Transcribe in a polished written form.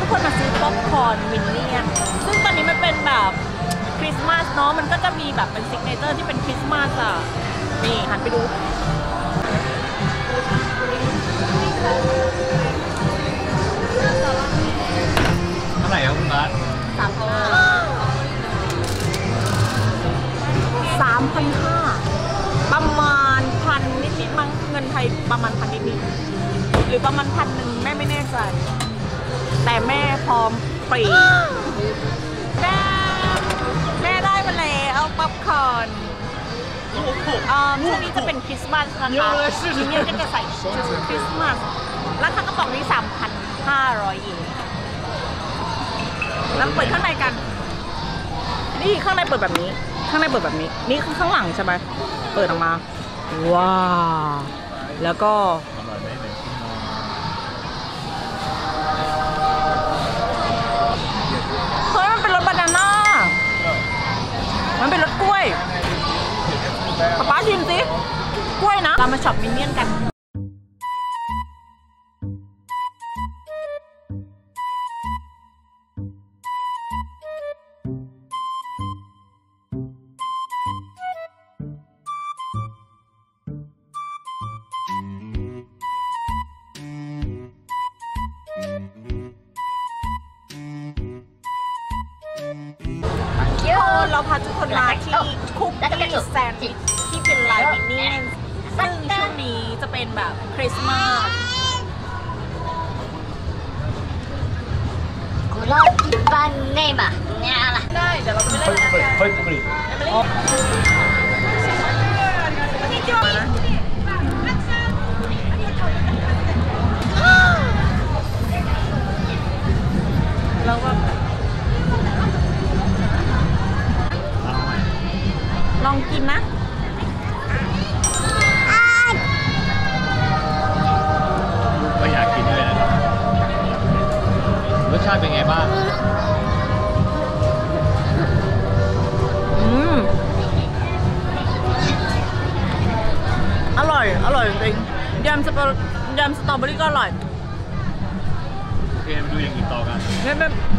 กคนมาซื้อป๊อปคอร์นมินเนี่ยนซึ่งตอนนี้มันเป็นแบบคริสต์มาสเนาะมันก็จะมีแบบเป็นซิกเนเจอร์ที่เป็นคริสต์มาสอ่ะนี่หันไปดูเท่าไหร่ครับคุณนัท 3,500ประมาณ1,000นิดๆมั้งเงินไทยประมาณ1,000นิดๆหรือประมาณ1,000แม่ไม่แน่ใจแต่แม่พร้อมปรีแม่ได้มาแล้วป๊อปคอร์นช่วงนี้จะเป็นคริสต์มาสนะคะทีนี้ก็จะใส่ชุดคริสต์มาสราคากระป๋องนี้ 3,500 เยนแล้วเปิดข้างในกันนี่ข้างในเปิดแบบนี้ข้างในเปิดแบบนี้นี่ข้างหลังใช่ไหมเปิดออกมาว้าวแล้วก็เฮ้ยมันเป็นรสบานาน่ามันเป็นรสกล้วยป๊าชิมสิกล้วยนะเรามาช็อปมินเนี่ยนกันเราพาทุกคนมาที่คุกกี้แซนด์วิชที่เป็นลายมินเนี่ยนซึ่งช่วงนี้จะเป็นแบบคริสต์มาสこの一番ネーマーねあらได้เดี๋ยวเราไปเล่นกันเฮ้ยกรีเราก็ลองกินนะก็อยากกินด้วยนะครับรสชาติเป็นไงบ้างอร่อยจริงยำสตรอเบอรี่ก็อร่อยโอเคไปดูอย่างอื่นต่อกัน